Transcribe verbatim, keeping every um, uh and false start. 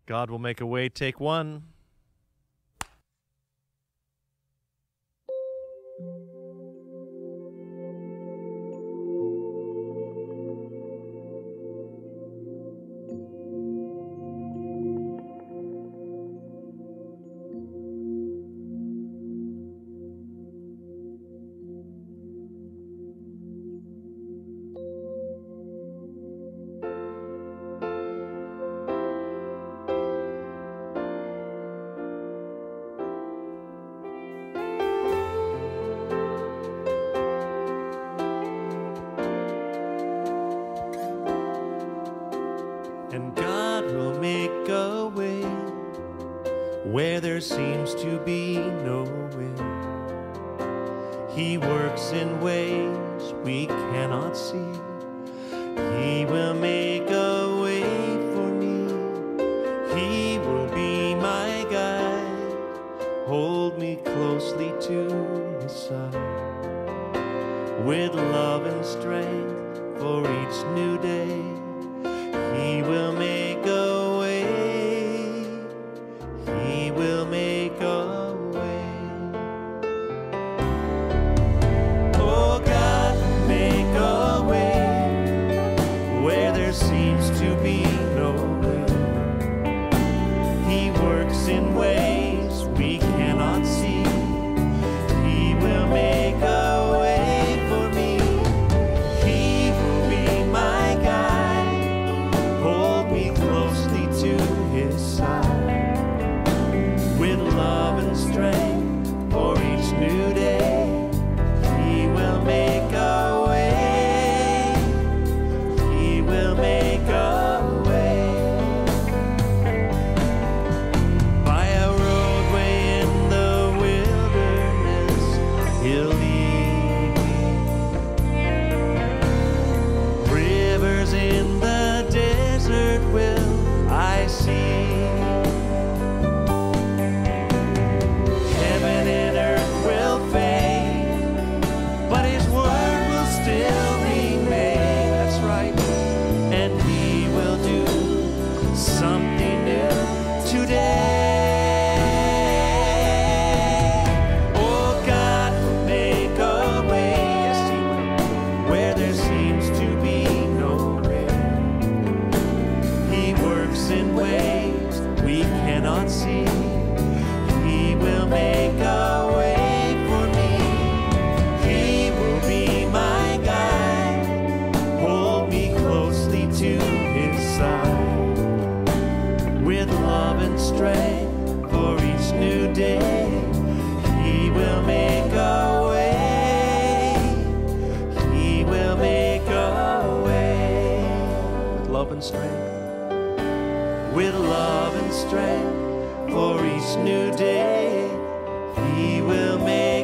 God will make a way, take one. And God will make a way where there seems to be no way. He works in ways we cannot see. He will make a way for me. He will be my guide, hold me closely to his side, with love and strength for each new day. He will make a way, he will make a way. Oh, God will make a way where there seems to be no way. He works in ways we cannot see. He will make a way for me. He will be my guide, hold me closely to his side, with love and strength for each new day. He will make a way, he will make a way. By a roadway in the wilderness, he'll lead me. Rivers in the desert will I see. Heaven and earth will fade, but his word will still remain. That's right. And he will do something new today. Oh, God will make a way, yes, he will, where there seems to be no way. He works in ways we cannot see. He will make a way for me. He will be my guide, hold me closely to his side, with love and strength for each new day. He will make a way, he will make a way, with love and strength, with love and strength for each new day. He will make